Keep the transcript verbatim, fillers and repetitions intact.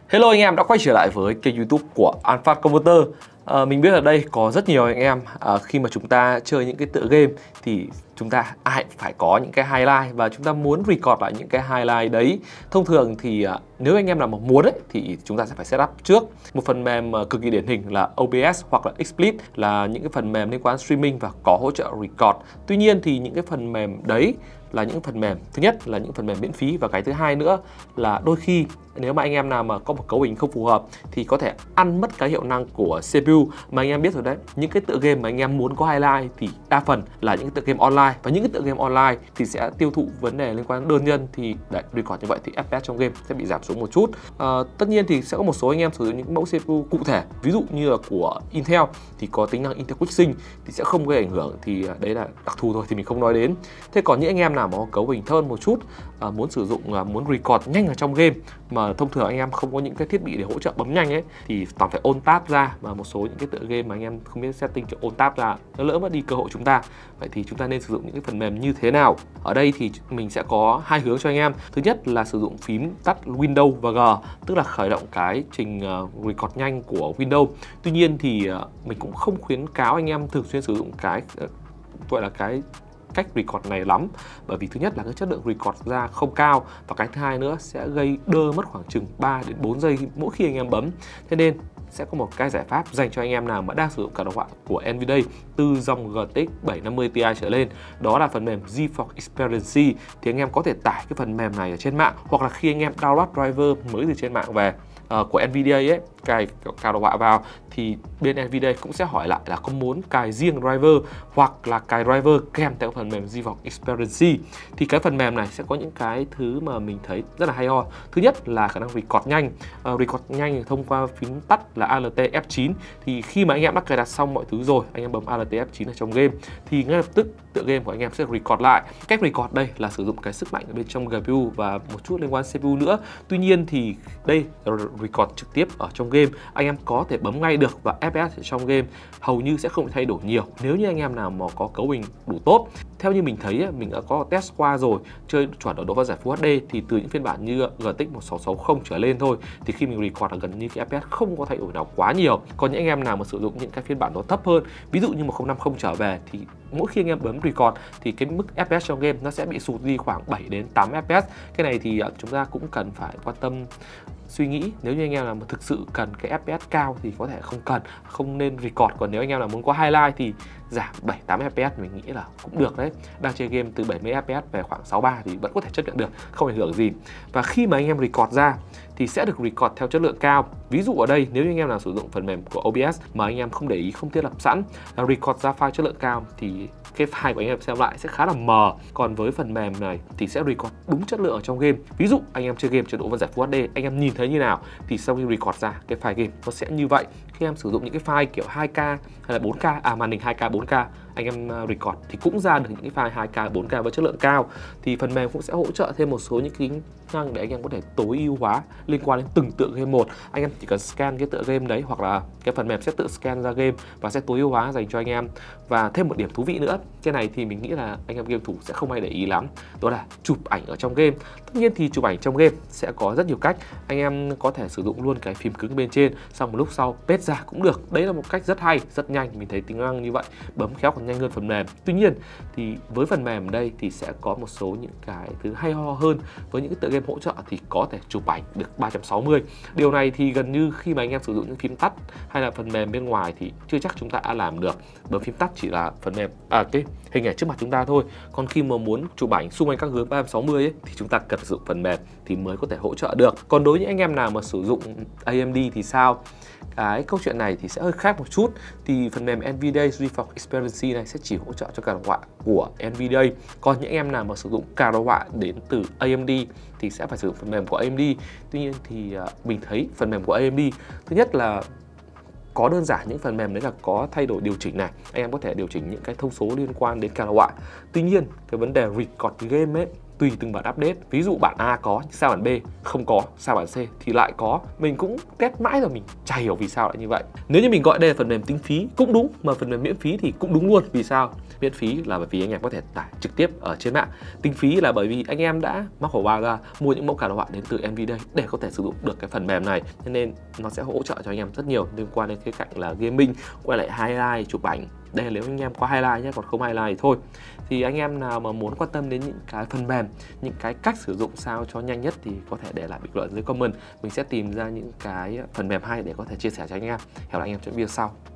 Hello anh em đã quay trở lại với kênh YouTube của Alpha Converter. À, mình biết ở đây có rất nhiều anh em à, khi mà chúng ta chơi những cái tựa game thì chúng ta ai phải có những cái highlight và chúng ta muốn record lại những cái highlight đấy. Thông thường thì à, nếu anh em nào mà muốn ấy, thì chúng ta sẽ phải setup trước một phần mềm à, cực kỳ điển hình là O B S hoặc là XSplit, là những cái phần mềm liên quan streaming và có hỗ trợ record. Tuy nhiên thì những cái phần mềm đấy là những phần mềm, thứ nhất là những phần mềm miễn phí, và cái thứ hai nữa là đôi khi nếu mà anh em nào mà có một cấu hình không phù hợp thì có thể ăn mất cái hiệu năng của xê pê u. Mà anh em biết rồi đấy, những cái tựa game mà anh em muốn có highlight thì đa phần là những cái tựa game online, và những cái tựa game online thì sẽ tiêu thụ vấn đề liên quan đến đơn nhân, thì để record như vậy thì ép pê ét trong game sẽ bị giảm xuống một chút. À, tất nhiên thì sẽ có một số anh em sử dụng những mẫu xê pê u cụ thể, ví dụ như là của Intel thì có tính năng Intel Quick Sync thì sẽ không gây ảnh hưởng, thì đấy là đặc thù thôi thì mình không nói đến. Thế còn những anh em nào mà có cấu hình thơn một chút, à, muốn sử dụng à, muốn record nhanh ở trong game mà thông thường anh em không có những cái thiết bị để hỗ trợ bấm nhanh ấy, thì toàn phải ôn tab ra, và một số những cái tựa game mà anh em không biết setting cho ôn tab ra, nó lỡ mất đi cơ hội chúng ta. Vậy thì chúng ta nên sử dụng những cái phần mềm như thế nào? Ở đây thì mình sẽ có hai hướng cho anh em. Thứ nhất là sử dụng phím tắt Windows và G, tức là khởi động cái trình uh, record nhanh của Windows. Tuy nhiên thì uh, mình cũng không khuyến cáo anh em thường xuyên sử dụng cái uh, gọi là cái cách record này lắm, bởi vì thứ nhất là cái chất lượng record ra không cao, và cái thứ hai nữa sẽ gây đơ mất khoảng chừng ba đến bốn giây mỗi khi anh em bấm. Thế nên sẽ có một cái giải pháp dành cho anh em nào mà đang sử dụng cả đồ họa của Nvidia từ dòng G T X bảy năm mươi Ti trở lên, đó là phần mềm GeForce Experience. Thì anh em có thể tải cái phần mềm này ở trên mạng, hoặc là khi anh em download driver mới từ trên mạng về uh, của Nvidia ấy, cài cài đồ họa vào thì bên Nvidia cũng sẽ hỏi lại là có muốn cài riêng driver hoặc là cài driver kèm theo phần mềm GeForce Experience. Thì cái phần mềm này sẽ có những cái thứ mà mình thấy rất là hay ho. Thứ nhất là khả năng record nhanh, uh, record nhanh thông qua phím tắt là Alt F chín. Thì khi mà anh em đã cài đặt xong mọi thứ rồi, anh em bấm Alt F chín ở trong game thì ngay lập tức tựa game của anh em sẽ record lại. Cách record đây là sử dụng cái sức mạnh ở bên trong giê pê u và một chút liên quan xê pê u nữa. Tuy nhiên thì đây là record trực tiếp ở trong game, anh em có thể bấm ngay được, và ép pê ét ở trong game hầu như sẽ không thay đổi nhiều nếu như anh em nào mà có cấu hình đủ tốt. Theo như mình thấy, mình đã có test qua rồi, chơi chuẩn ở độ phân giải Full hát đê thì từ những phiên bản như giê tê ích một sáu sáu không trở lên thôi, thì khi mình record là gần như cái ép pê ét không có thay đổi nào quá nhiều. Còn những anh em nào mà sử dụng những cái phiên bản nó thấp hơn, ví dụ như một không năm không trở về, thì mỗi khi anh em bấm record thì cái mức ép pê ét trong game nó sẽ bị sụt đi khoảng bảy đến tám ép pê ét. Cái này thì chúng ta cũng cần phải quan tâm suy nghĩ. Nếu như anh em nào mà thực sự cần cái ép pê ét cao thì có thể không cần, không nên record. Còn nếu anh em nào muốn có highlight thì giảm bảy tám ép pê ét mình nghĩ là cũng được đấy. Đang chơi game từ bảy mươi ép pê ét về khoảng sáu ba thì vẫn có thể chấp nhận được, không ảnh hưởng gì. Và khi mà anh em record ra thì sẽ được record theo chất lượng cao. Ví dụ ở đây nếu như anh em nào sử dụng phần mềm của O B S mà anh em không để ý, không thiết lập sẵn là record ra file chất lượng cao thì cái file của anh em xem lại sẽ khá là mờ. Còn với phần mềm này thì sẽ record đúng chất lượng ở trong game. Ví dụ anh em chơi game trên độ phân giải Full hát đê, anh em nhìn thấy như nào thì sau khi record ra cái file game nó sẽ như vậy. Khi em sử dụng những cái file kiểu hai K hay là bốn K, à màn hình hai K bốn K, anh em record thì cũng ra được những cái file hai K bốn K với chất lượng cao. Thì phần mềm cũng sẽ hỗ trợ thêm một số những cái năng để anh em có thể tối ưu hóa liên quan đến từng tựa game một. Anh em chỉ cần scan cái tựa game đấy, hoặc là cái phần mềm sẽ tự scan ra game và sẽ tối ưu hóa dành cho anh em. Và thêm một điểm thú vị nữa, cái này thì mình nghĩ là anh em game thủ sẽ không hay để ý lắm, đó là chụp ảnh ở trong game. Tất nhiên thì chụp ảnh trong game sẽ có rất nhiều cách. Anh em có thể sử dụng luôn cái phím cứng bên trên, xong một lúc sau paste ra cũng được. Đấy là một cách rất hay, rất nhanh. Mình thấy tính năng như vậy bấm khéo còn nhanh hơn phần mềm. Tuy nhiên thì với phần mềm ở đây thì sẽ có một số những cái thứ hay ho hơn. Với những cái tựa game hỗ trợ thì có thể chụp ảnh được ba trăm sáu mươi. Điều này thì gần như khi mà anh em sử dụng những phím tắt hay là phần mềm bên ngoài thì chưa chắc chúng ta đã làm được. Bấm phím tắt chỉ là phần mềm à cái hình ảnh trước mặt chúng ta thôi. Còn khi mà muốn chụp ảnh xung quanh các hướng ba trăm sáu mươi ấy, thì chúng ta cần sử dụng phần mềm thì mới có thể hỗ trợ được. Còn đối với những anh em nào mà sử dụng A M D thì sao? Cái câu chuyện này thì sẽ hơi khác một chút. Thì phần mềm Nvidia GeForce Experience này sẽ chỉ hỗ trợ cho cả đồ họa của Nvidia. Còn những em nào mà sử dụng cả đồ họa đến từ A M D thì sẽ phải sử dụng phần mềm của A M D. Tuy nhiên thì uh, mình thấy phần mềm của A M D thứ nhất là có đơn giản, những phần mềm đấy là có thay đổi điều chỉnh này, anh em có thể điều chỉnh những cái thông số liên quan đến cả đồ họa. Tuy nhiên cái vấn đề record game ấy tùy từng bản update. Ví dụ bản A có sao bản B không có, sao bản C thì lại có. Mình cũng test mãi rồi mình chả hiểu vì sao lại như vậy. Nếu như mình gọi đây là phần mềm tính phí cũng đúng, mà phần mềm miễn phí thì cũng đúng luôn. Vì sao? Miễn phí là bởi vì anh em có thể tải trực tiếp ở trên mạng. Tính phí là bởi vì anh em đã móc khẩu ba ra mua những mẫu card đồ họa đến từ Nvidia để có thể sử dụng được cái phần mềm này, cho nên nó sẽ hỗ trợ cho anh em rất nhiều liên quan đến cái cạnh là gaming, quay lại highlight, chụp ảnh. Đây là nếu anh em có highlight nhé, còn không highlight thì thôi. Thì anh em nào mà muốn quan tâm đến những cái phần mềm, những cái cách sử dụng sao cho nhanh nhất thì có thể để lại bình luận dưới comment. Mình sẽ tìm ra những cái phần mềm hay để có thể chia sẻ cho anh em. Hẹn gặp lại anh em trong video sau.